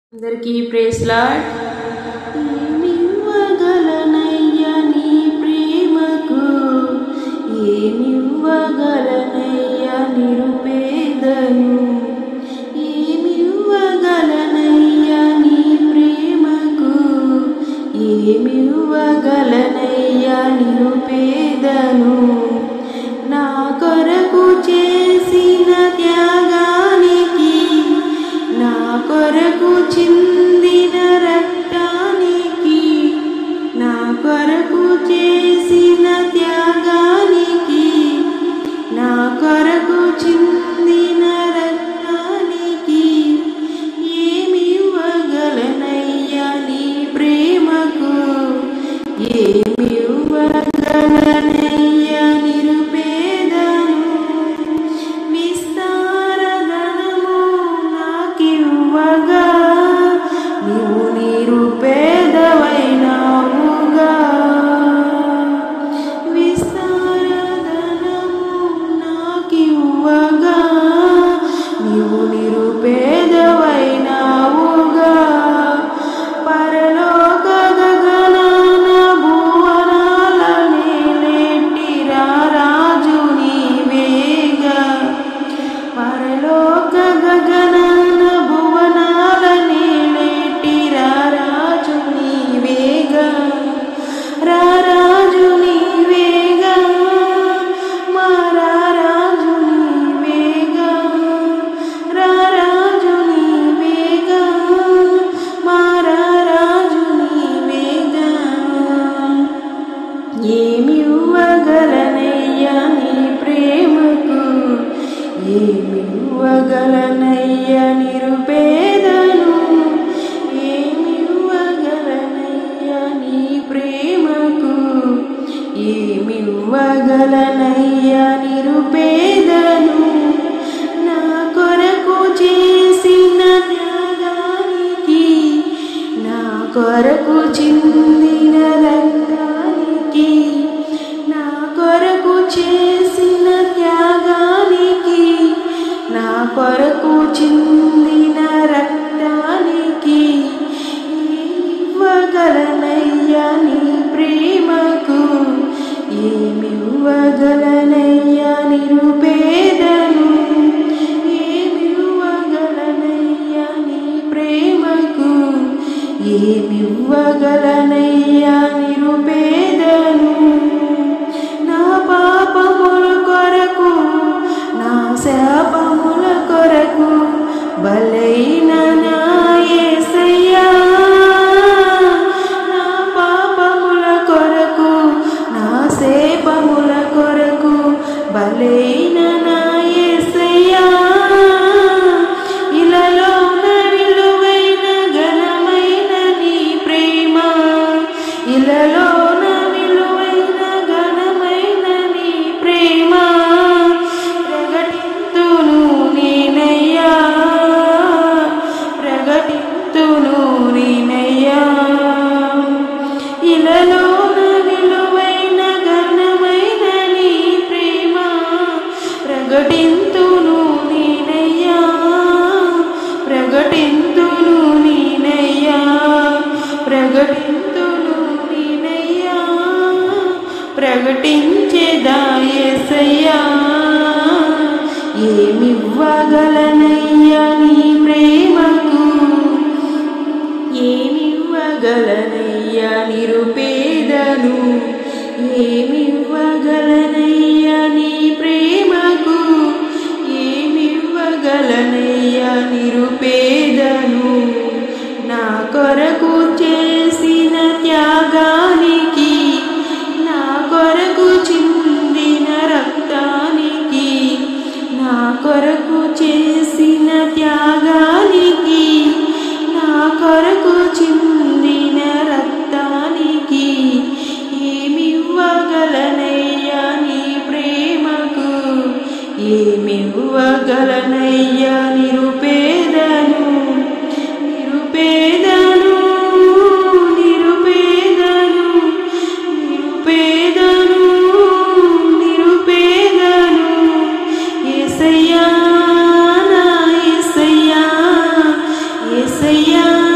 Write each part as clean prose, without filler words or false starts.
అందరికీ praise lord. ఏమివ్వగలనయ్యా నీ ప్రేమకు, ఏమివ్వగలనయ్యా నిరుపేదను, ఏమివ్వగలనయ్యా నీ ప్రేమకు, ఏమివ్వగలనయ్యా నిరుపేదను. నా కొరకు చేసిన త్యాగానికి, నా కొరకు చిందిన రక్తానికి, నా కొరకు చేసిన త్యాగానికి, నా కొరకు చిందిన రక్తానికి, ఏమివ్వగలనయ్యా నీ ప్రేమకు, ఏమివ్వగలనయ్యా నిరుపేదను. విస్తారధనము నాకివ్వగా నీవు నిరుపేదవైనావుగా, విస్తారధనము నాకివ్వగా నీవు నిరుపేదవైనావుగా. పరలోక గగనాన భువనాల నేలెట్టిరా రాజు నీవేగా, పరలోక గగనాన భువనాల నేలెట్టిరా రాజు నీవేగా, రారాజు నీవేగా, రారాజు నీవేగా, రారాజు నీవేగా, రారాజు నీవేగా. ఏమివ్వగలనయ్యా నీ ప్రేమకు, ఏమివ్వగలనయ్యా నిరుపేదను, ఏమివ్వగలనయ్యా నీ ప్రేమకు, ఏమివ్వగలనయ్యా నిరుపేదను. నా కొరకు చేసిన త్యాగానికి, నా కొరకు చిందిన రక్తానికి, నా కొరకు చేసిన త్యాగానికి, నా కొరకు చిందిన రక్తానికి, ఏమివ్వగలనయ్యా నీ ప్రేమకు, ఏమివ్వగలనయ్యా నిరుపేదను, ఏమివ్వగలనయ్యా నీ ప్రేమకు, ఏమివ్వగలనయ్యా నిరుపేదను. నా పాపముల కొరకు, నా శాపముల కొరకు బలైన నా యేసయ్యా, నా పాపముల కొరకు, నా శాపముల కొరకు బలైన నా యేసయ్యా. ఇలలోన విలువైన ఘనమైన నీ ప్రేమ, ఇలలోన విలువైన ఘనమైన నీ ప్రేమ ప్రకటింతును నేనయ్యా, ప్రకటింతును నేనయ్యా. ఇలలోన విలువైన ఘనమైన నీ ప్రేమ ప్రకటింతును నేనయ్యా, ప్రకటింతును నేనయ్యా, ప్రకటింతును నేనయ్యా, ప్రకటించేదా యేసయ్యా. ఏమివ్వగలనయ్యా నీ ప్రేమకు, ఏమివ్వగలనయ్యా నిరుపేదను, ఏమివ్వగలనయ్యా నీ ప్రేమకు, ఏమివ్వగలనయ్యా నిరుపేదను. నా కొరకు చేసిన త్యాగానికి, నా కొరకు చిందిన రక్తానికి, నా కొరకు చేసిన త్యాగానికి, నా కొరకు చిందిన రక్తానికి, ఏమివ్వగలనయ్యా నీ ప్రేమకు, ఏమివ్వగలనయ్యా నిరుపేదను, నిరుపేదను, నిరుపేదను, నిరుపేదను, నిరుపేదను. యేసయ్యా నా యేసయ్యా, యేసయ్యా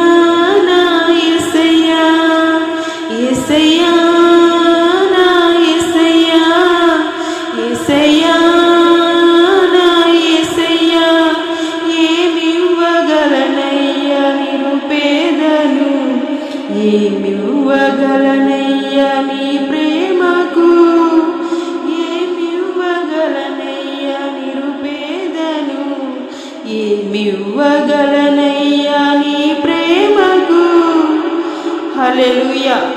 ఏమివ్వగలనయ్యా నీ ప్రేమకు, ఏమివ్వగలనయ్యా నిరుపేదను, ఏమివ్వగలనయ్యా నీ ప్రేమకు. హల్లెలూయా.